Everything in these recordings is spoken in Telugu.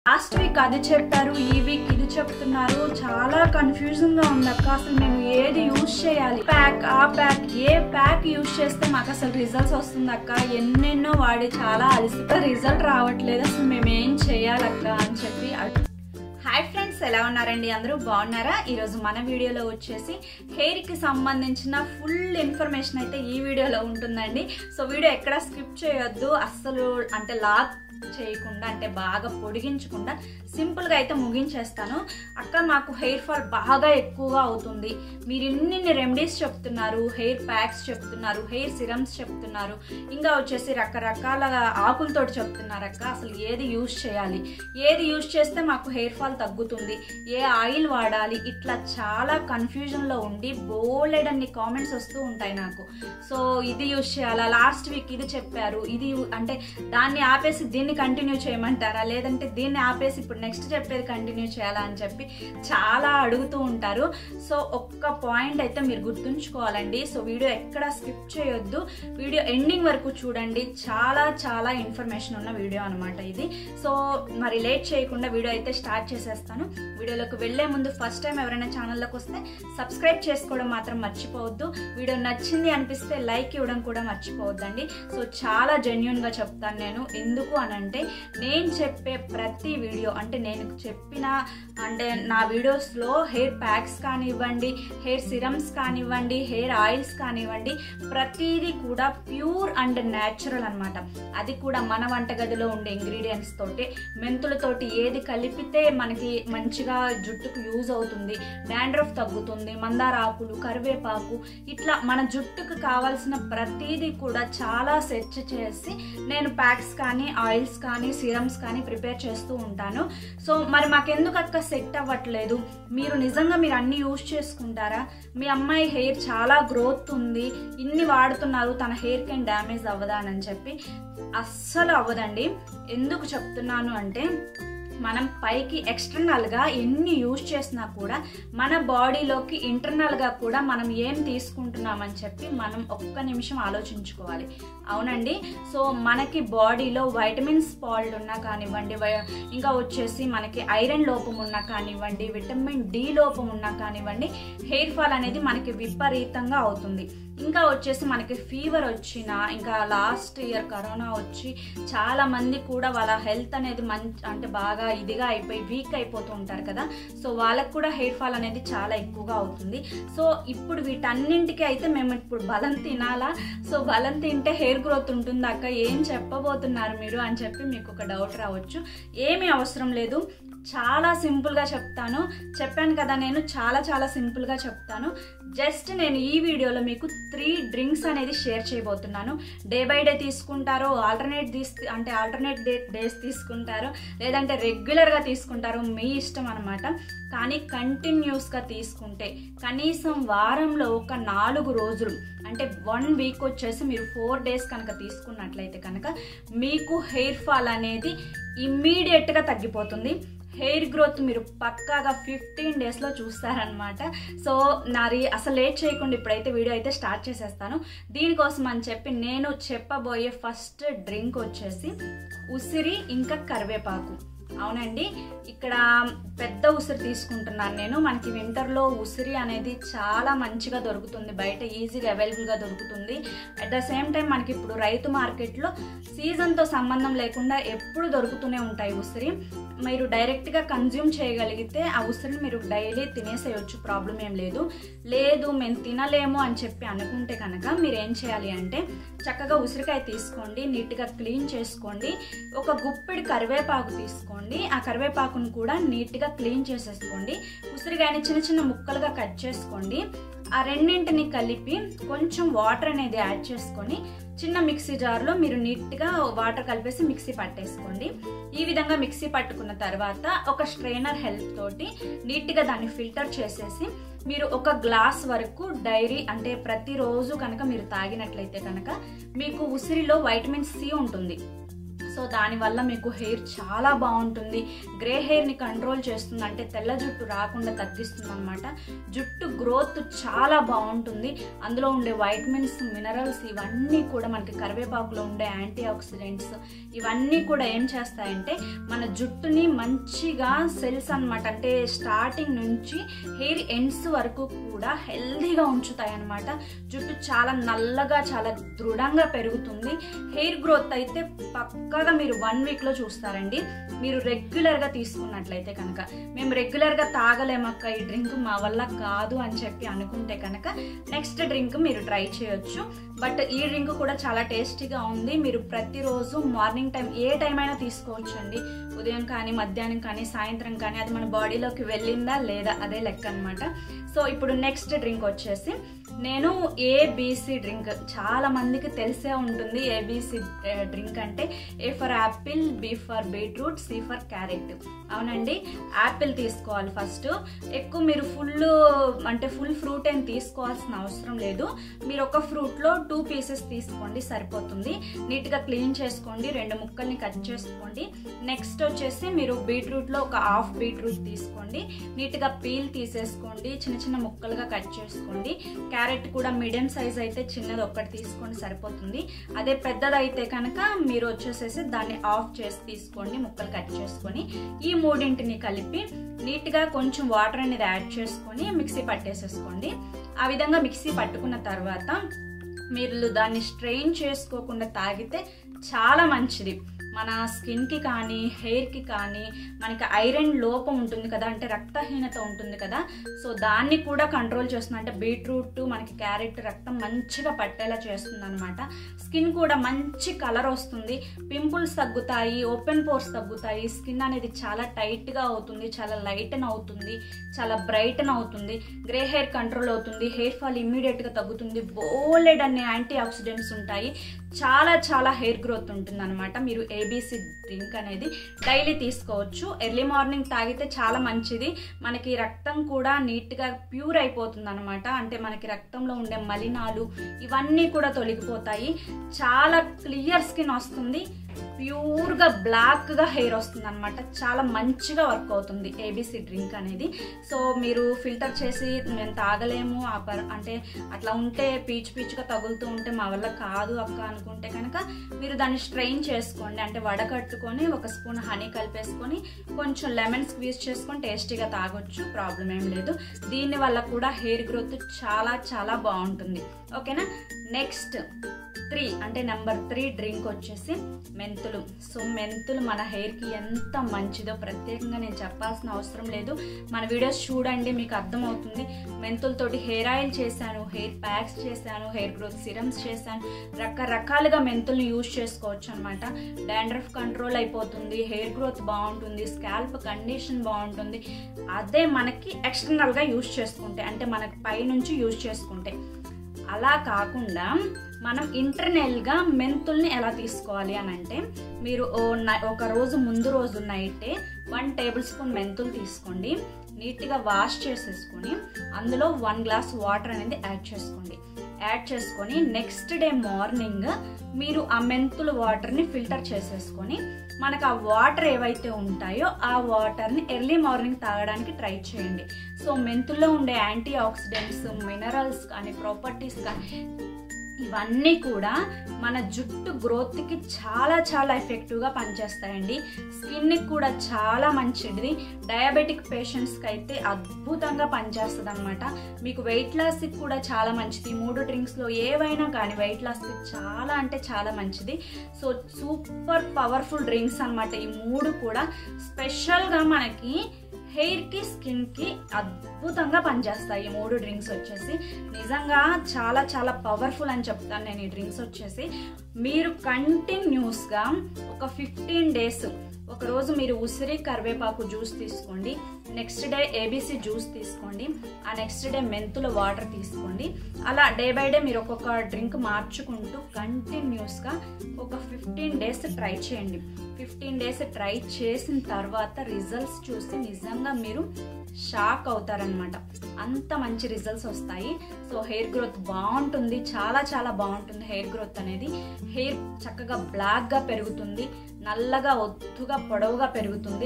లాస్ట్ వీక్ అది చెప్పారు, ఈ వీక్ ఇది చెప్తున్నారు. చాలా కన్ఫ్యూజన్ గా ఉంది అక్క. అసలు మేము ఏది యూజ్ చేయాలి, ప్యాక్ ఆ ప్యాక్, ఏ ప్యాక్ యూజ్ చేస్తే మాకు అసలు రిజల్ట్స్ వస్తుంది అక్క? ఎన్నెన్నో వాడి చాలా అలసిపోయి రిజల్ట్ రావట్లేదు, అసలు మేము ఏం చేయాలక్క అని చెప్పి. హాయ్ ఫ్రెండ్స్, ఎలా ఉన్నారండి? అందరూ బాగున్నారా? ఈరోజు మన వీడియోలో వచ్చేసి హెయిర్కి సంబంధించిన ఫుల్ ఇన్ఫర్మేషన్ అయితే ఈ వీడియోలో ఉంటుందండి. సో వీడియో ఎక్కడ స్కిప్ చేయొద్దు, అస్సలు అంటే లాగ్ చేయకుండా, అంటే బాగా పొడిగించకుండా సింపుల్గా అయితే ముగించేస్తాను. అక్క మాకు హెయిర్ ఫాల్ బాగా ఎక్కువగా అవుతుంది, మీరు ఇన్ని రెమెడీస్ చెప్తున్నారు, హెయిర్ ప్యాక్స్ చెప్తున్నారు, హెయిర్ సిరమ్స్ చెప్తున్నారు, ఇంకా వచ్చేసి రకరకాల ఆకులతోటి చెప్తున్నారు అక్క. అసలు ఏది యూజ్ చేయాలి, ఏది యూజ్ చేస్తే మాకు హెయిర్ ఫాల్ తగ్గుతుంది, ఏ ఆయిల్ వాడాలి, ఇట్లా చాలా కన్ఫ్యూజన్లో ఉండి బోలెడన్ని కామెంట్స్ వస్తూ ఉంటాయి నాకు. సో ఇది యూజ్ చేయాలా, లాస్ట్ వీక్ ఇది చెప్పారు, ఇది అంటే దాన్ని ఆపేసి దీన్ని కంటిన్యూ చేయమంటారా, లేదంటే దీన్ని ఆపేసి ఇప్పుడు నెక్స్ట్ చెప్పేది కంటిన్యూ చేయాలా అని చెప్పి చాలా అడుగుతూ ఉంటారు. సో ఒక్క పాయింట్ అయితే మీరు గుర్తుంచుకోవాలండి. సో వీడియో ఎక్కడ స్కిప్ చేయొద్దు, వీడియో ఎండింగ్ వరకు చూడండి. చాలా చాలా ఇన్ఫర్మేషన్ ఉన్న వీడియో అనమాట ఇది. సో మరి లేట్ చేయకుండా వీడియో అయితే స్టార్ట్ చేసేస్తాను. వీడియోలోకి వెళ్లే ముందు ఫస్ట్ టైం ఎవరైనా ఛానల్లోకి వస్తే సబ్స్క్రైబ్ చేసుకోవడం మాత్రం మర్చిపోవద్దు. వీడియో నచ్చింది అనిపిస్తే లైక్ ఇవ్వడం కూడా మర్చిపోవద్దండి. సో చాలా జెన్యూన్గా చెప్తాను నేను. ఎందుకు అని అంటే నేను చెప్పే ప్రతి వీడియో, అంటే నేను చెప్పిన అంటే నా వీడియోస్లో హెయిర్ ప్యాక్స్ కానివ్వండి, హెయిర్ సిరమ్స్ కానివ్వండి, హెయిర్ ఆయిల్స్ కానివ్వండి, ప్రతిదీ కూడా ప్యూర్ అండ్ న్యాచురల్ అనమాట. అది కూడా మన వంటగదిలో ఉండే ఇంగ్రీడియంట్స్ తోటి, మెంతులతోటి ఏది కలిపితే మనకి మంచిగా జుట్టుకు యూజ్ అవుతుంది, డాండ్రఫ్ తగ్గుతుంది, మందార ఆకులు, కరివేపాకు, ఇట్లా మన జుట్టుకు కావాల్సిన ప్రతిదీ కూడా చాలా సెర్చ్ చేసి నేను ప్యాక్స్ కానీ ఆయిల్స్ కానీ సిరమ్స్ కానీ ప్రిపేర్ చేస్తూ ఉంటాను. సో మరి మాకెందుకు అక్క సెట్ అవ్వట్లేదు, మీరు నిజంగా మీరు అన్ని యూజ్ చేసుకుంటారా, మీ అమ్మాయి హెయిర్ చాలా గ్రోత్ ఉంది, ఇన్ని వాడుతున్నారు, తన హెయిర్కి ఏం డ్యామేజ్ అవ్వదా అని చెప్పి? అస్సలు అవ్వదండి. ఎందుకు చెప్తున్నాను అంటే మనం పైకి ఎక్స్టర్నల్గా ఎన్ని యూజ్ చేసినా కూడా మన బాడీలోకి ఇంటర్నల్గా కూడా మనం ఏం తీసుకుంటున్నామని చెప్పి మనం ఒక్క నిమిషం ఆలోచించుకోవాలి. అవునండి. సో మనకి బాడీలో వైటమిన్స్ ఫాల్ట్ ఉన్నా కానివ్వండి, ఇంకా వచ్చేసి మనకి ఐరన్ లోపం ఉన్నా కానివ్వండి, విటమిన్ డి లోపం ఉన్నా కానివ్వండి, హెయిర్ ఫాల్ అనేది మనకి విపరీతంగా అవుతుంది. ఇంకా వచ్చేసి మనకి ఫీవర్ వచ్చినా, ఇంకా లాస్ట్ ఇయర్ కరోనా వచ్చి చాలా మంది కూడా వాళ్ళ హెల్త్ అనేది అంటే బాగా ఇదిగా అయిపోయి వీక్ అయిపోతూ ఉంటారు కదా. సో వాళ్ళకు కూడా హెయిర్ ఫాల్ అనేది చాలా ఎక్కువగా అవుతుంది. సో ఇప్పుడు వీటన్నింటికి అయితే మేము ఇప్పుడు బలం తినాలా, సో బలం తింటే హెయిర్ గ్రోత్ ఉంటుంది అక్క, ఏం చెప్పబోతున్నారు మీరు అని చెప్పి మీకు ఒక డౌట్ రావచ్చు. ఏమీ అవసరం లేదు, చాలా సింపుల్గా చెప్పాను కదా, నేను చాలా సింపుల్గా చెప్తాను. జస్ట్ నేను ఈ వీడియోలో మీకు 3 డ్రింక్స్ అనేది షేర్ చేయబోతున్నాను. డే బై డే తీసుకుంటారో, ఆల్టర్నేట్ డేస్ తీసుకుంటారో, లేదంటే రెగ్యులర్గా తీసుకుంటారో మీ ఇష్టం అనమాట. కానీ కంటిన్యూస్గా తీసుకుంటే కనీసం వారంలో ఒక 4 రోజులు, అంటే 1 వీక్ వచ్చేసి మీరు 4 డేస్ కనుక తీసుకున్నట్లయితే కనుక మీకు హెయిర్ ఫాల్ అనేది ఇమ్మీడియట్గా తగ్గిపోతుంది. హెయిర్ గ్రోత్ మీరు పక్కాగా 15 డేస్లో చూస్తారనమాట. సో నాది అసలు లేట్ చేయకుండా ఇప్పుడైతే వీడియో అయితే స్టార్ట్ చేసేస్తాను. దీనికోసం అని చెప్పి నేను చెప్పబోయే ఫస్ట్ డ్రింక్ వచ్చేసి ఉసిరి ఇంకా కరివేపాకు. అవునండి, ఇక్కడ పెద్ద ఉసిరి తీసుకుంటున్నాను నేను. మనకి వింటర్లో ఉసిరి అనేది చాలా మంచిగా దొరుకుతుంది, బయట ఈజీగా అవైలబుల్గా దొరుకుతుంది. అట్ ద సేమ్ టైం మనకి ఇప్పుడు రైతు మార్కెట్లో సీజన్తో సంబంధం లేకుండా ఎప్పుడు దొరుకుతూనే ఉంటాయి ఉసిరి. మీరు డైరెక్ట్గా కన్జ్యూమ్ చేయగలిగితే ఆ ఉసిరిని మీరు డైలీ తినేసేయచ్చు, ప్రాబ్లం ఏం లేదు. మేము తినలేము అని చెప్పి అనుకుంటే కనుక మీరు ఏం చేయాలి అంటే చక్కగా ఉసిరికాయ తీసుకోండి, నీట్గా క్లీన్ చేసుకోండి, ఒక గుప్పెడు కరివేపాకు తీసుకోండి, ఆ కరివేపాకును కూడా నీట్గా క్లీన్ చేసేసుకోండి, ఉసిరికాయని చిన్న ముక్కలుగా కట్ చేసుకోండి. ఆ రెండింటిని కలిపి కొంచెం వాటర్ అనేది యాడ్ చేసుకొని చిన్న మిక్సీ జార్లో మీరు నీట్గా వాటర్ కలిపేసి మిక్సీ పట్టేసుకోండి. ఈ విధంగా మిక్సీ పట్టుకున్న తర్వాత ఒక స్ట్రైనర్ హెల్ప్ తోటి నీట్గా దాన్ని ఫిల్టర్ చేసేసి మీరు ఒక గ్లాస్ వరకు డైరీ, అంటే ప్రతిరోజు కనుక మీరు తాగినట్లయితే కనుక మీకు ఉసిరిలో వైటమిన్ సి ఉంటుంది. సో దానివల్ల మీకు హెయిర్ చాలా బాగుంటుంది. గ్రే హెయిర్ని కంట్రోల్ చేస్తుంది, అంటే తెల్ల జుట్టు రాకుండా తగ్గిస్తుంది అనమాట. జుట్టు గ్రోత్ చాలా బాగుంటుంది. అందులో ఉండే వైటమిన్స్, మినరల్స్ ఇవన్నీ కూడా మనకి కరివేపాకులో ఉండే యాంటీ ఆక్సిడెంట్స్ ఇవన్నీ కూడా ఏం చేస్తాయంటే మన జుట్టుని మంచిగా సెల్స్ అనమాట, అంటే స్టార్టింగ్ నుంచి హెయిర్ ఎండ్స్ వరకు కూడా హెల్దీగా ఉంచుతాయి అన్నమాట. జుట్టు చాలా నల్లగా చాలా దృఢంగా పెరుగుతుంది. హెయిర్ గ్రోత్ అయితే పక్కాగా మీరు 1 వీక్లో చూస్తారండి. మీరు రెగ్యులర్గా తీసుకున్నట్లయితే కనుక. మేము రెగ్యులర్గా తాగలేమక్క ఈ డ్రింక్ మా వల్ల కాదు అని చెప్పి అనుకుంటే కనుక నెక్స్ట్ డ్రింక్ మీరు ట్రై చేయొచ్చు. బట్ ఈ డ్రింక్ కూడా చాలా టేస్టీగా ఉంది. మీరు ప్రతిరోజు మార్నింగ్ టైం ఏ టైం అయినా తీసుకోవచ్చు అండి. ఉదయం కానీ, మధ్యాహ్నం కానీ, సాయంత్రం కానీ, అది మన బాడీలోకి వెళ్ళిందా లేదా అదే లెక్క అనమాట. సో ఇప్పుడు నెక్స్ట్ డ్రింక్ వచ్చేసి నేను ఏబీసీ డ్రింక్, చాలా మందికి తెలిసే ఉంటుంది. ఏబీసీ డ్రింక్ అంటే A for apple, B for beetroot, C for carrot. అవునండి, యాపిల్ తీసుకోవాలి ఫస్ట్. ఎక్కువ మీరు ఫుల్ ఫ్రూట్ ఏం తీసుకోవాల్సిన అవసరం లేదు. మీరు ఒక ఫ్రూట్లో 2 పీసెస్ తీసుకోండి సరిపోతుంది. నీట్గా క్లీన్ చేసుకోండి, 2 ముక్కల్ని కట్ చేసుకోండి. నెక్స్ట్ వచ్చేసి మీరు బీట్రూట్లో ఒక హాఫ్ బీట్రూట్ తీసుకోండి, నీట్గా పీల్ తీసేసుకోండి, చిన్న చిన్న ముక్కలుగా కట్ చేసుకోండి. క్యారెట్ కూడా మీడియం సైజ్ అయితే చిన్నది ఒక్కటి తీసుకోండి సరిపోతుంది. అదే పెద్దదైతే కనుక మీరు వచ్చేసేసి దాన్ని ఆఫ్ చేసి తీసుకోండి, ముక్కలు కట్ చేసుకొని. ఈ మూడింటిని కలిపి నీట్గా కొంచెం వాటర్ అనేది యాడ్ చేసుకొని మిక్సీ పట్టేసేసుకోండి. ఆ విధంగా మిక్సీ పట్టుకున్న తర్వాత మీరు దాన్ని స్ట్రెయిన్ చేసుకోకుండా తాగితే చాలా మంచిది. మన స్కిన్కి కానీ, హెయిర్కి కానీ, మనకి ఐరన్ లోపం ఉంటుంది కదా, అంటే రక్తహీనత ఉంటుంది కదా, సో దాన్ని కూడా కంట్రోల్ చేస్తుంది. అంటే బీట్రూట్ మనకి క్యారెట్ రక్తం మంచిగా పట్టేలా చేస్తుంది అనమాట. స్కిన్ కూడా మంచి కలర్ వస్తుంది, పింపుల్స్ తగ్గుతాయి, ఓపెన్ పోర్స్ తగ్గుతాయి, స్కిన్ అనేది చాలా టైట్గా అవుతుంది, చాలా లైటన్ అవుతుంది, చాలా బ్రైటన్ అవుతుంది, గ్రే హెయిర్ కంట్రోల్ అవుతుంది, హెయిర్ ఫాల్ ఇమ్మీడియట్గా తగ్గుతుంది, బోలెడ్ అనే యాంటీ ఆక్సిడెంట్స్ ఉంటాయి, చాలా చాలా హెయిర్ గ్రోత్ ఉంటుంది అనమాట. మీరు ఏబీసీ డ్రింక్ అనేది డైలీ తీసుకోవచ్చు. ఎర్లీ మార్నింగ్ తాగితే చాలా మంచిది. మనకి రక్తం కూడా నీట్గా ప్యూర్ అయిపోతుంది అనమాట. అంటే మనకి రక్తంలో ఉండే మలినాలు ఇవన్నీ కూడా తొలగిపోతాయి. చాలా క్లియర్ స్కిన్ వస్తుంది, ప్యూర్గా బ్లాక్గా హెయిర్ వస్తుంది అనమాట. చాలా మంచిగా వర్క్ అవుతుంది ఏబీసీ డ్రింక్ అనేది. సో మీరు ఫిల్టర్ చేసి మేము తాగలేము అంటే అట్లా ఉంటే పీచుగా తగులుతూ ఉంటే మా వల్ల కాదు అక్క అనుకుంటే కనుక మీరు దాన్ని స్ట్రెయిన్ చేసుకోండి. అంటే వడకట్టుకొని 1 స్పూన్ హనీ కలిపేసుకొని కొంచెం లెమన్ స్క్వీజ్ చేసుకొని టేస్టీగా తాగొచ్చు, ప్రాబ్లం ఏం లేదు. దీనివల్ల కూడా హెయిర్ గ్రోత్ చాలా చాలా బాగుంటుంది. ఓకేనా. నెక్స్ట్ 3 అంటే నెంబర్ 3 డ్రింక్ వచ్చేసి మెంతులు. సో మెంతులు మన హెయిర్కి ఎంత మంచిదో ప్రత్యేకంగా నేను చెప్పాల్సిన అవసరం లేదు. మన వీడియోస్ చూడండి, మీకు అర్థమవుతుంది. మెంతులతోటి హెయిర్ ఆయిల్ చేశాను, హెయిర్ ప్యాక్స్ చేశాను, హెయిర్ గ్రోత్ సిరమ్స్ చేశాను, రకరకాలుగా మెంతుల్ని యూజ్ చేసుకోవచ్చు అనమాట. డాండ్రఫ్ కంట్రోల్ అయిపోతుంది, హెయిర్ గ్రోత్ బాగుంటుంది, స్కాల్ప్ కండిషన్ బాగుంటుంది. అదే మనకి ఎక్స్టర్నల్గా యూజ్ చేసుకుంటే, అంటే మనకి పైనుంచి యూజ్ చేసుకుంటే. అలా కాకుండా మనం ఇంటర్నల్గా మెంతుల్ని ఎలా తీసుకోవాలి అని అంటే, మీరు ఒక రోజు ముందు రోజు నైటే 1 టేబుల్ స్పూన్ మెంతులు తీసుకోండి, నీట్గా వాష్ చేసేసుకొని అందులో 1 గ్లాస్ వాటర్ అనేది యాడ్ చేసుకొని నెక్స్ట్ డే మార్నింగ్ మీరు ఆ మెంతుల వాటర్ని ఫిల్టర్ చేసేసుకొని మనకు ఆ వాటర్ ఏవైతే ఉంటాయో ఆ వాటర్ని ఎర్లీ మార్నింగ్ తాగడానికి ట్రై చేయండి. సో మెంతుల్లో ఉండే యాంటీ ఆక్సిడెంట్స్, మినరల్స్ కానీ, ప్రాపర్టీస్ కానీ ఇవన్నీ కూడా మన జుట్టు గ్రోత్కి చాలా చాలా ఎఫెక్టివ్గా పనిచేస్తాయండి. స్కిన్కి కూడా చాలా మంచిది. డయాబెటిక్ పేషెంట్స్కి అయితే అద్భుతంగా పనిచేస్తుంది అనమాట. మీకు వెయిట్ లాస్కి కూడా చాలా మంచిది. 3 డ్రింక్స్లో ఏవైనా కానీ వెయిట్ లాస్కి చాలా అంటే చాలా మంచిది. సో సూపర్ పవర్ఫుల్ డ్రింక్స్ అనమాట ఈ 3 కూడా. స్పెషల్గా మనకి హెయిర్కి, స్కిన్కి అద్భుతంగా పనిచేస్తాయి ఈ 3 డ్రింక్స్ వచ్చేసి. నిజంగా చాలా చాలా పవర్ఫుల్ అని చెప్తాను నేను ఈ డ్రింక్స్ వచ్చేసి. మీరు కంటిన్యూస్గా ఒక 15 డేస్, ఒకరోజు మీరు ఉసిరి కరివేపాకు జ్యూస్ తీసుకోండి, నెక్స్ట్ డే ఏబీసీ జ్యూస్ తీసుకోండి, ఆ నెక్స్ట్ డే మెంతుల వాటర్ తీసుకోండి. అలా డే బై డే మీరు ఒక్కొక్క డ్రింక్ మార్చుకుంటూ కంటిన్యూస్గా ఒక 15 డేస్ ట్రై చేయండి. 15 డేస్ ట్రై చేసిన తర్వాత రిజల్ట్స్ చూసి నిజంగా మీరు షాక్ అవుతారనమాట. అంత మంచి రిజల్ట్స్ వస్తాయి. సో హెయిర్ గ్రోత్ బాగుంటుంది, చాలా చాలా బాగుంటుంది హెయిర్ గ్రోత్ అనేది. హెయిర్ చక్కగా బ్లాక్గా పెరుగుతుంది, నల్లగా ఒత్తుగా పొడవుగా పెరుగుతుంది.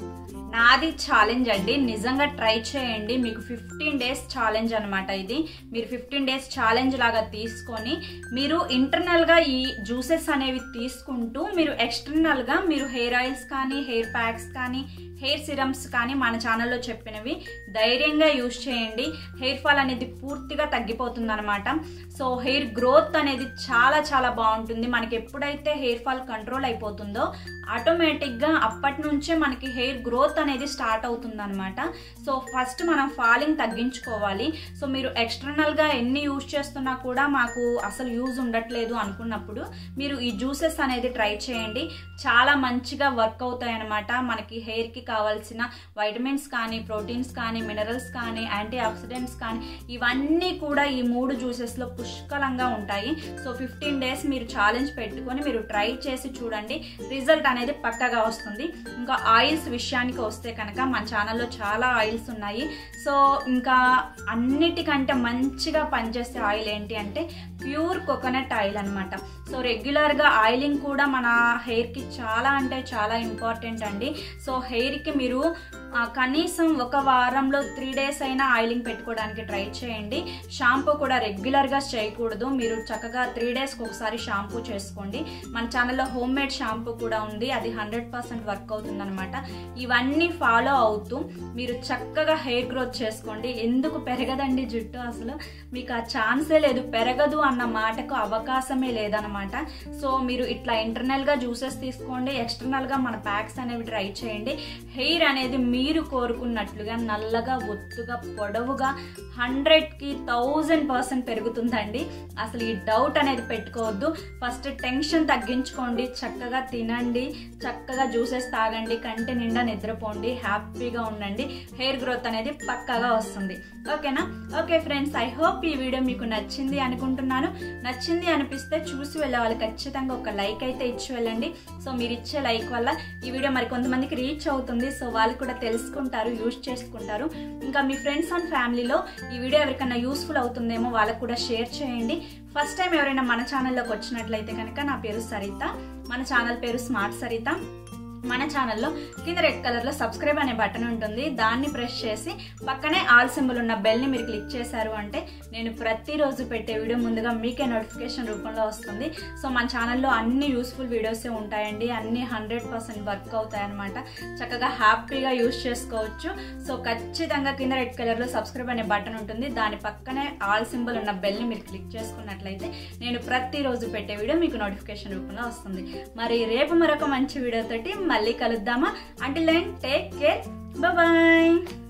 నాది ఛాలెంజ్ అండి, నిజంగా ట్రై చేయండి. మీకు 15 days ఛాలెంజ్ అనమాట ఇది. మీరు 15 days ఛాలెంజ్ లాగా తీసుకొని మీరు ఇంటర్నల్గా ఈ జ్యూసెస్ అనేవి తీసుకుంటూ మీరు ఎక్స్టర్నల్గా మీరు హెయిర్ ఆయిల్స్ కానీ హెయిర్ ప్యాక్స్ కానీ హెయిర్ సిరమ్స్ కానీ మన ఛానల్లో చెప్పినవి ధైర్యంగా యూజ్ చేయండి. హెయిర్ ఫాల్ అనేది పూర్తిగా తగ్గిపోతుంది అనమాట. సో హెయిర్ గ్రోత్ అనేది చాలా చాలా బాగుంటుంది. మనకి ఎప్పుడైతే హెయిర్ ఫాల్ కంట్రోల్ అయిపోతుందో ఆటోమేటిక్గా అప్పటి నుంచే మనకి హెయిర్ గ్రోత్ అనేది స్టార్ట్ అవుతుంది అనమాట. సో ఫస్ట్ మనం ఫాలింగ్ తగ్గించుకోవాలి. సో మీరు ఎక్స్టర్నల్గా ఎన్ని యూజ్ చేస్తున్నా కూడా మాకు అసలు యూజ్ ఉండట్లేదు అనుకున్నప్పుడు మీరు ఈ జ్యూసెస్ అనేది ట్రై చేయండి. చాలా మంచిగా వర్క్ అవుతాయి అనమాట. మనకి హెయిర్కి కావాల్సిన వైటమిన్స్ కానీ ప్రోటీన్స్ కానీ మినరల్స్ కానీ యాంటీ ఆక్సిడెంట్స్ కానీ ఇవన్నీ కూడా ఈ 3 జ్యూసెస్లో పుష్కలంగా ఉంటాయి. సో 15 days మీరు ఛాలెంజ్ పెట్టుకొని మీరు ట్రై చేసి చూడండి, రిజల్ట్ అనేది పక్కగా వస్తుంది. ఇంకా ఆయిల్స్ విషయానికి వస్తే కనుక మన ఛానల్లో చాలా ఆయిల్స్ ఉన్నాయి. సో ఇంకా అన్నిటికంటే మంచిగా పనిచేసే ఆయిల్ ఏంటి అంటే ప్యూర్ కోకోనట్ ఆయిల్ అనమాట. సో రెగ్యులర్గా ఆయిలింగ్ కూడా మన హెయిర్కి చాలా అంటే చాలా ఇంపార్టెంట్ అండి. సో హెయిర్కి మీరు కనీసం ఒక వారంలో 3 days అయినా ఆయిలింగ్ పెట్టుకోవడానికి ట్రై చేయండి. షాంపూ కూడా రెగ్యులర్గా చేయకూడదు. మీరు చక్కగా 3 daysకి ఒకసారి షాంపూ చేసుకోండి. మన ఛానల్లో హోమ్ మేడ్ షాంపూ కూడా ఉంది, అది 100% వర్క్ అవుతుంది అనమాట. ఇవన్నీ ఫాలో అవుతూ మీరు చక్కగా హెయిర్ గ్రోత్ చేసుకోండి. ఎందుకు పెరగదండి జుట్టు? అసలు మీకు ఆ ఛాన్సే లేదు, పెరగదు అన్న మాటకు అవకాశమే లేదనమాట. సో మీరు ఇట్లా ఇంటర్నల్గా జ్యూసెస్ తీసుకోండి, ఎక్స్టర్నల్గా మన ప్యాక్స్ అనేవి ట్రై చేయండి. హెయిర్ అనేది మీరు కోరుకున్నట్లుగా నల్లగా ఒత్తుగా పొడవుగా 100కి 1000% పెరుగుతుందండి. అసలు ఈ డౌట్ అనేది పెట్టుకోవద్దు. ఫస్ట్ టెన్షన్ తగ్గించుకోండి, చక్కగా తినండి, చక్కగా జ్యూసెస్ తాగండి, కంటి నిండా నిద్రపోండి, హ్యాపీగా ఉండండి. హెయిర్ గ్రోత్ అనేది పక్కాగా వస్తుంది. ఓకేనా? ఓకే ఫ్రెండ్స్, ఐ హోప్ ఈ వీడియో మీకు నచ్చింది అనుకుంటున్నాను. నచ్చింది అనిపిస్తే చూసి వెళ్ళే వాళ్ళు ఖచ్చితంగా ఒక లైక్ అయితే ఇచ్చి వెళ్ళండి. సో మీరు ఇచ్చే లైక్ వల్ల ఈ వీడియో మరి కొంతమందికి రీచ్ అవుతుంది. సో వాళ్ళు కూడా తెలుసుకుంటారు, యూజ్ చేసుకుంటారు. ఇంకా మీ ఫ్రెండ్స్ అండ్ ఫ్యామిలీలో ఈ వీడియో ఎవరికైనా యూస్ఫుల్ అవుతుందేమో వాళ్ళకు కూడా షేర్ చేయండి. ఫస్ట్ టైం ఎవరైనా మన ఛానల్లోకి వచ్చినట్లయితే కనుక నా పేరు సరిత, మన ఛానల్ పేరు స్మార్ట్ సరిత. మన ఛానల్లో కింద రెడ్ కలర్లో సబ్స్క్రైబ్ అనే బటన్ ఉంటుంది, దాన్ని ప్రెస్ చేసి పక్కనే ఆల్ సింబల్ ఉన్న బెల్ని మీరు క్లిక్ చేశారు అంటే నేను ప్రతిరోజు పెట్టే వీడియో ముందుగా మీకే నోటిఫికేషన్ రూపంలో వస్తుంది. సో మన ఛానల్లో అన్ని యూస్ఫుల్ వీడియోసే ఉంటాయండి, అన్ని 100% వర్క్ అవుతాయి అనమాట. చక్కగా హ్యాపీగా యూజ్ చేసుకోవచ్చు. సో ఖచ్చితంగా కింద రెడ్ కలర్లో సబ్స్క్రైబ్ అనే బటన్ ఉంటుంది, దాని పక్కనే ఆల్ సింబల్ ఉన్న బెల్ని మీరు క్లిక్ చేసుకున్నట్లయితే నేను ప్రతిరోజు పెట్టే వీడియో మీకు నోటిఫికేషన్ రూపంలో వస్తుంది. మరి రేపు మరొక మంచి వీడియోతోటి మళ్ళీ కలుద్దామా? Until then take care, bye.